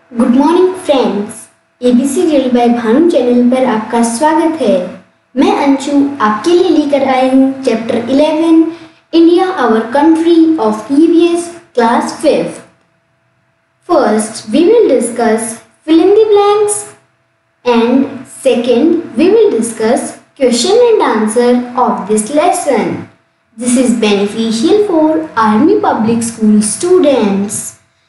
Good morning friends, ABC reel by Bhanu channel पर आपका स्वागत है। मैं अंशु आपके लिए लेकर आई हूँ chapter 11 India our country of EVS class 5th। First we will discuss fill in the blanks and second we will discuss question and answer of this lesson. This is beneficial for Army Public School students.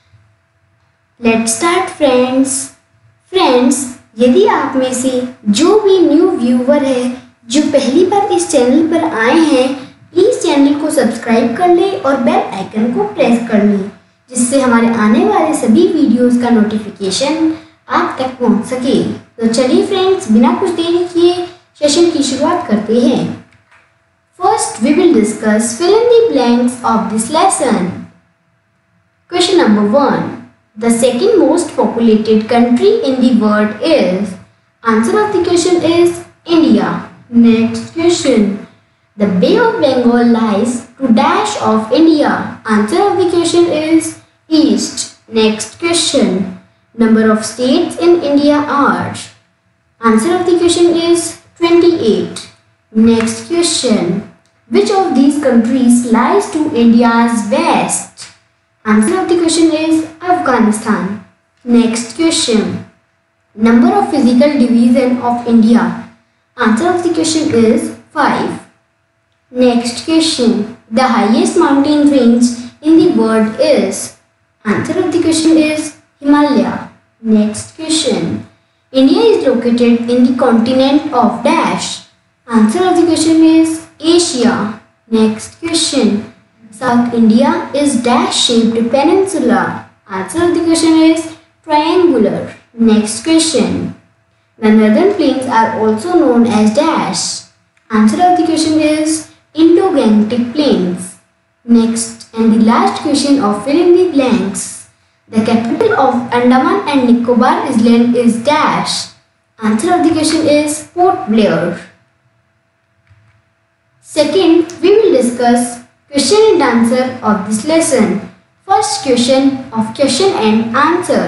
Let's start friends. Friends, यदि आप में से जो भी new viewer है जो पहली बार इस चैनल पर आए हैं, प्लीज़ चैनल को सब्सक्राइब कर लें और बेल आइकन को प्रेस कर लें, जिससे हमारे आने वाले सभी वीडियोस का नोटिफिकेशन आप तक पहुंच सके। तो चलिए फ्रेंड्स, बिना कुछ देरी किए सेशन की शुरुआत करते हैं। First we will discuss fill in the blanks of this lesson. Question number 1. The second most populated country in the world is. Answer of the question is India. Next question. The Bay of Bengal lies to dash of India. Answer of the question is East. Next question. Number of states in India are. Answer of the question is 28. Next question. Which of these countries lies to India's west? Answer of the question is Afghanistan. Next question. Number of physical division of India. Answer of the question is 5. Next question. The highest mountain range in the world is. Answer of the question is Himalaya. Next question. India is located in the continent of dash. Answer of the question is Asia. Next question. South India is dash-shaped peninsula. Answer of the question is triangular. Next question. The northern plains are also known as dash. Answer of the question is Indo-Gangetic plains. Next and the last question of fill in the blanks. The capital of Andaman and Nicobar Island is dash. Answer of the question is Port Blair. Second, we will discuss question and answer of this lesson. First question of question and answer.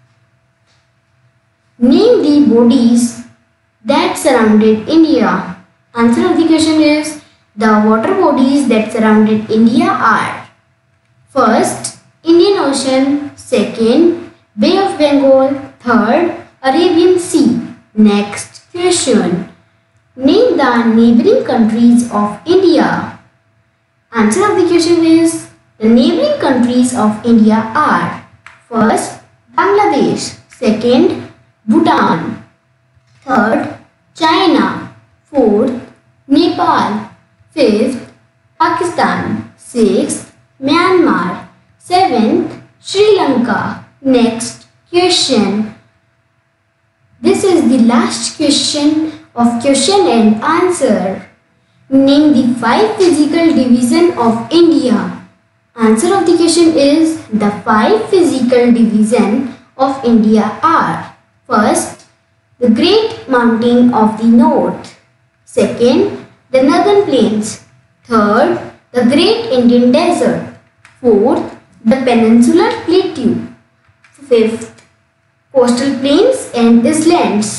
Name the bodies that surrounded India. Answer of the question is the water bodies that surrounded India are. First, Indian Ocean. Second, Bay of Bengal. Third, Arabian Sea. Next question. Name the neighboring countries of India. Answer of the question is the neighboring countries of India are. First, Bangladesh. Second, Bhutan. Third, China. Fourth, Nepal. Fifth, Pakistan. Sixth, Myanmar. Seventh, Sri Lanka. Next question. This is the last question of question and answer. Name the 5 physical division of India. Answer of the question is the 5 physical division of India are. First, the Great Mountain of the North. Second, the Northern Plains. Third, the Great Indian Desert. Fourth, the Peninsular Plateau. Fifth, coastal plains and islands.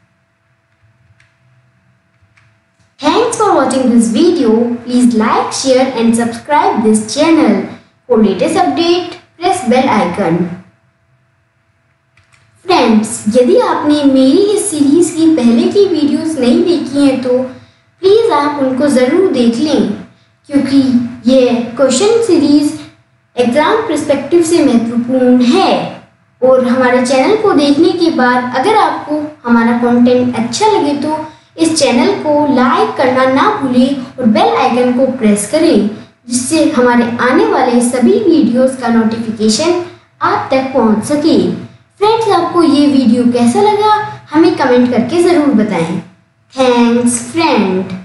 Thanks for watching this video. Please like, share and subscribe this channel. For latest update, press bell icon. Friends, यदि आपने मेरी इस series की पहले की videos नहीं देखी हैं तो प्लीज़ आप उनको ज़रूर देख लें, क्योंकि ये क्वेश्चन सीरीज एग्ज़ाम पर्सपेक्टिव से महत्वपूर्ण है। और हमारे चैनल को देखने के बाद अगर आपको हमारा कंटेंट अच्छा लगे तो इस चैनल को लाइक करना ना भूलें और बेल आइकन को प्रेस करें, जिससे हमारे आने वाले सभी वीडियोस का नोटिफिकेशन आप तक पहुंच सके। फ्रेंड्स, आपको ये वीडियो कैसा लगा हमें कमेंट करके ज़रूर बताएं। Thanks friend.